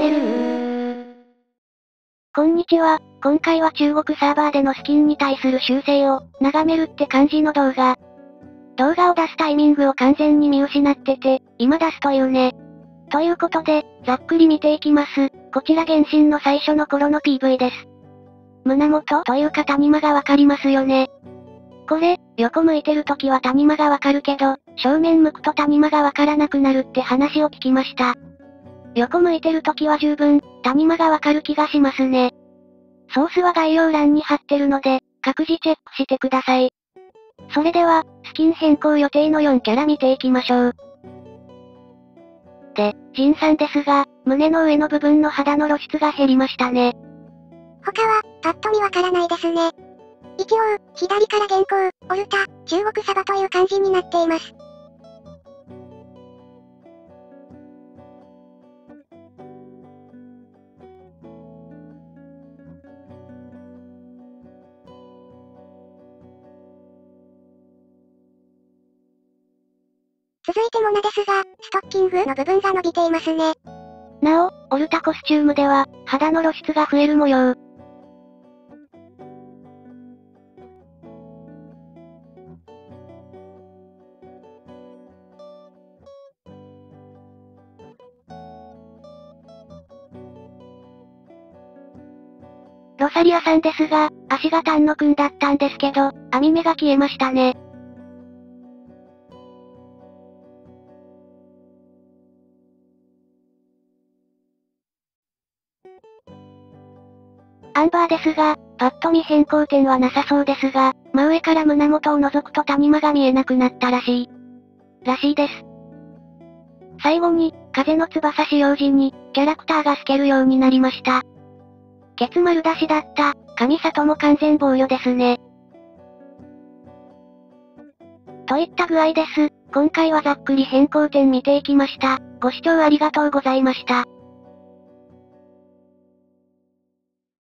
ネル。こんにちは、今回は中国サーバーでのスキンに対する修正を、眺めるって感じの動画。動画を出すタイミングを完全に見失ってて、今出すというね。ということで、ざっくり見ていきます。こちら原神の最初の頃の PV です。胸元というか谷間がわかりますよね。これ、横向いてる時は谷間がわかるけど、正面向くと谷間がわからなくなるって話を聞きました。横向いてる時は十分、谷間がわかる気がしますね。ソースは概要欄に貼ってるので、各自チェックしてください。それでは、スキン変更予定の4キャラ見ていきましょう。で、ジンさんですが、胸の上の部分の肌の露出が減りましたね。 他は、パッと見わからないですね。一応、左から原稿、オルタ、中国サバという感じになっています。続いてモナですが、ストッキングの部分が伸びていますね。 なお、オルタコスチュームでは、肌の露出が増える模様。ロサリアさんですが、足が丹野くんだったんですけど、網目が消えましたね。アンバーですが、パッと見変更点はなさそうですが、真上から胸元を覗くと谷間が見えなくなったらしいです。最後に、風の翼使用時に、キャラクターが透けるようになりました。ケツ丸出しだった、神里も完全防御ですね。といった具合です。今回はざっくり変更点見ていきました。ご視聴ありがとうございました。